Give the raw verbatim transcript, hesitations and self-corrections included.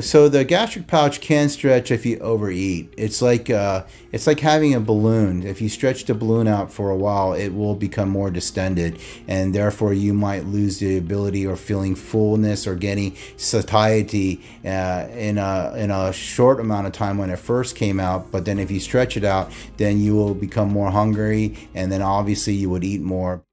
so the gastric pouch can stretch if you overeat. It's like uh, it's like having a balloon. If you stretch the balloon out for a while, it will become more distended, and therefore you might lose the ability or feeling fullness or getting satiety uh, in a in a short amount of time when it first came out. But then if you stretch it out, then you will become more hungry, and then obviously you would eat more.